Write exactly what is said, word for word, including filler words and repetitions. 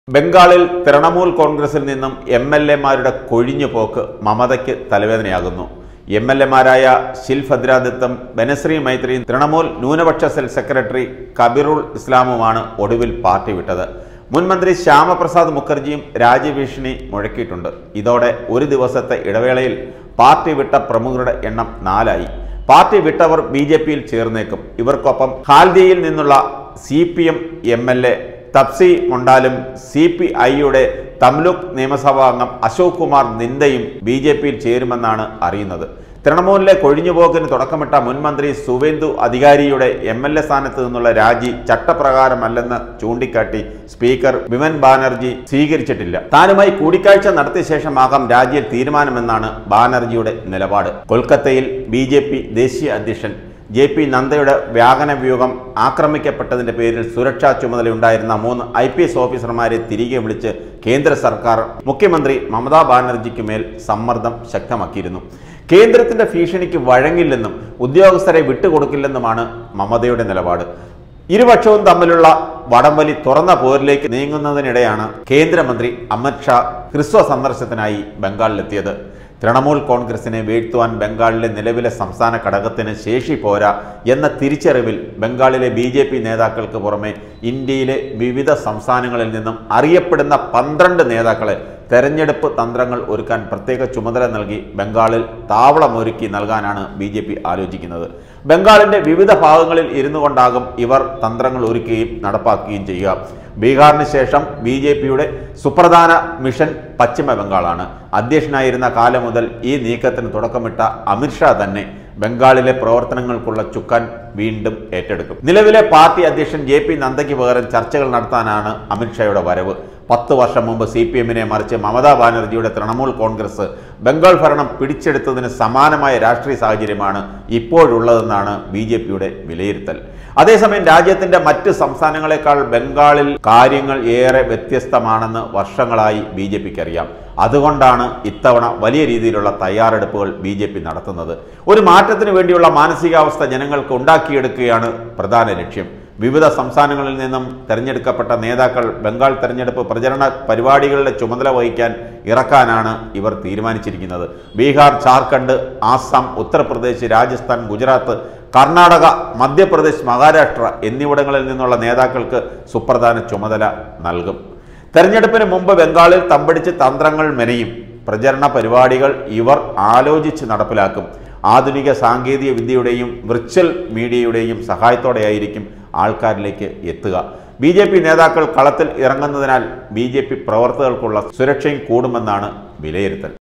ബംഗാളിൽ തൃണമൂൽ കോൺഗ്രസിൽ നിന്നും എം എൽ എമാരുടെ കൊഴിഞ്ഞുപോക്ക് മമതയ്ക്ക് തലവേദനയാകുന്നു. എം എൽ എമാരായ ശിൽഭദ്ര ദത്തും ബനശ്രീ മൈത്രിയും തൃണമൂൽ ന്യൂനപക്ഷ സെൽ സെക്രട്ടറി കബീറുൽ ഇസ്ലാമുമാണ് ഒടുവിൽ പാർട്ടി വിട്ടത്. മുൻമന്ത്രി ശ്യാമപ്രസാദ് മുഖർജിയും രാജ്യഭീഷണി മുഴക്കിയിട്ടുണ്ട്. ഇതോടെ ഒരു ദിവസത്തെ ഇടവേളയിൽ പാർട്ടി വിട്ട പ്രമുഖരുടെ എണ്ണം നാലായി. പാർട്ടി വിട്ടവർ ബി ജെ പിയിൽ ചേർന്നേക്കും. ഇവർക്കൊപ്പം ഹാൽദിയയിൽ നിന്നുള്ള C P M M L A Tapsi മൊണ്ടാലും സി പി ഐയുടെ തംലുക് നിയമസഭാ അംഗം അശോക് കുമാർ നിന്ദയും ബി ജെ പിയിൽ ചേരുമെന്നാണ് അറിയുന്നത്. തൃണമൂലിലെ കൊഴിഞ്ഞുപോക്കിന് തുടക്കമിട്ട മുൻമന്ത്രി സുവേന്ദു അധികാരിയുടെ എം എൽ എ സ്ഥാനത്ത് നിന്നുള്ള രാജി ചട്ടപ്രകാരമല്ലെന്ന് ചൂണ്ടിക്കാട്ടി സ്പീക്കർ വിമൻ ബാനർജി സ്വീകരിച്ചിട്ടില്ല. താനുമായി കൂടിക്കാഴ്ച നടത്തിയ ശേഷമാകാം രാജിയിൽ തീരുമാനമെന്നാണ് ബാനർജിയുടെ നിലപാട്. കൊൽക്കത്തയിൽ ബി ജെ പി ദേശീയ അധ്യക്ഷൻ ജെ പി നദ്ദയുടെ വാഹന വ്യൂഹം ആക്രമിക്കപ്പെട്ടതിന്റെ പേരിൽ സുരക്ഷാ ചുമതലയുണ്ടായിരുന്ന മൂന്ന് ഐ പി എസ് ഓഫീസർമാരെ തിരികെ വിളിച്ച് കേന്ദ്ര സർക്കാർ മുഖ്യമന്ത്രി മമതാ ബാനർജിക്ക് മേൽ സമ്മർദ്ദം ശക്തമാക്കിയിരുന്നു. കേന്ദ്രത്തിന്റെ ഭീഷണിക്ക് വഴങ്ങില്ലെന്നും ഉദ്യോഗസ്ഥരെ വിട്ടുകൊടുക്കില്ലെന്നുമാണ് മമതയുടെ നിലപാട്. ഇരുപക്ഷവും തമ്മിലുള്ള വടംവലി തുറന്ന പോരിലേക്ക് നീങ്ങുന്നതിനിടെയാണ് കേന്ദ്രമന്ത്രി അമിത് ഷാ ഹ്രസ്വ സന്ദർശനത്തിനായി ബംഗാളിലെത്തിയത്. തൃണമൂൽ കോൺഗ്രസിനെ വീഴ്ത്തുവാൻ ബംഗാളിലെ നിലവിലെ സംസ്ഥാന ഘടകത്തിന് ശേഷി പോരാ എന്ന തിരിച്ചറിവിൽ ബംഗാളിലെ ബി ജെ പി നേതാക്കൾക്ക് പുറമെ ഇന്ത്യയിലെ വിവിധ സംസ്ഥാനങ്ങളിൽ നിന്നും അറിയപ്പെടുന്ന പന്ത്രണ്ട് നേതാക്കളെ തെരഞ്ഞെടുപ്പ് തന്ത്രങ്ങൾ ഒരുക്കാൻ പ്രത്യേക ചുമതല നൽകി ബംഗാളിൽ താവളമൊരുക്കി നൽകാനാണ് ബി ജെ പി ആലോചിക്കുന്നത്. ബംഗാളിന്റെ വിവിധ ഭാഗങ്ങളിൽ ഇരുന്നു കൊണ്ടാകും ഇവർ തന്ത്രങ്ങൾ ഒരുക്കുകയും നടപ്പാക്കുകയും ചെയ്യുക. ബീഹാറിന് ശേഷം ബി ജെ പിയുടെ സുപ്രധാന മിഷൻ പശ്ചിമ ബംഗാളാണ്. അധ്യക്ഷനായിരുന്ന കാലം മുതൽ ഈ നീക്കത്തിന് തുടക്കമിട്ട അമിത് ഷാ തന്നെ ബംഗാളിലെ പ്രവർത്തനങ്ങൾക്കുള്ള ചുക്കാൻ വീണ്ടും ഏറ്റെടുക്കും. നിലവിലെ പാർട്ടി അധ്യക്ഷൻ ജെ പി നദ്ദയ്ക്ക് പകരം ചർച്ചകൾ നടത്താനാണ് അമിത് ഷായുടെ വരവ്. പത്ത് വർഷം മുമ്പ് സി പി എമ്മിനെ മറിച്ച് മമതാ ബാനർജിയുടെ തൃണമൂൽ കോൺഗ്രസ് ബംഗാൾ ഭരണം പിടിച്ചെടുത്തതിന് സമാനമായ രാഷ്ട്രീയ സാഹചര്യമാണ് ഇപ്പോഴുള്ളതെന്നാണ് ബി ജെ പിയുടെ വിലയിരുത്തൽ. അതേസമയം രാജ്യത്തിന്റെ മറ്റ് സംസ്ഥാനങ്ങളെക്കാൾ ബംഗാളിൽ കാര്യങ്ങൾ ഏറെ വ്യത്യസ്തമാണെന്ന് വർഷങ്ങളായി ബി ജെ പിക്ക് അറിയാം. അതുകൊണ്ടാണ് ഇത്തവണ വലിയ രീതിയിലുള്ള തയ്യാറെടുപ്പുകൾ ബി ജെ പി നടത്തുന്നത്. ഒരു മാറ്റത്തിന് വേണ്ടിയുള്ള മാനസികാവസ്ഥ ജനങ്ങൾക്ക് ഉണ്ടാക്കിയെടുക്കുകയാണ് പ്രധാന ലക്ഷ്യം. വിവിധ സംസ്ഥാനങ്ങളിൽ നിന്നും തെരഞ്ഞെടുക്കപ്പെട്ട നേതാക്കൾ ബംഗാൾ തെരഞ്ഞെടുപ്പ് പ്രചരണ പരിപാടികളുടെ ചുമതല വഹിക്കാൻ ഇറക്കാനാണ് ഇവർ തീരുമാനിച്ചിരിക്കുന്നത്. ബീഹാർ, ജാർഖണ്ഡ്, ആസാം, ഉത്തർപ്രദേശ്, രാജസ്ഥാൻ, ഗുജറാത്ത്, കർണാടക, മധ്യപ്രദേശ്, മഹാരാഷ്ട്ര എന്നിവിടങ്ങളിൽ നിന്നുള്ള നേതാക്കൾക്ക് സുപ്രധാന ചുമതല നൽകും. തെരഞ്ഞെടുപ്പിന് മുമ്പ് ബംഗാളിൽ തമ്പടിച്ച് തന്ത്രങ്ങൾ മെനയും. പ്രചരണ പരിപാടികൾ ഇവർ ആലോചിച്ച് നടപ്പിലാക്കും. ആധുനിക സാങ്കേതിക വിദ്യയുടെയും വിർച്വൽ മീഡിയയുടെയും സഹായത്തോടെയായിരിക്കും ആൾക്കാരിലേക്ക് എത്തുക. ബി ജെ പി നേതാക്കൾ കളത്തിൽ ഇറങ്ങുന്നതിനാൽ ബി ജെ പി പ്രവർത്തകർക്കുള്ള സുരക്ഷയും കൂടുമെന്നാണ് വിലയിരുത്തൽ.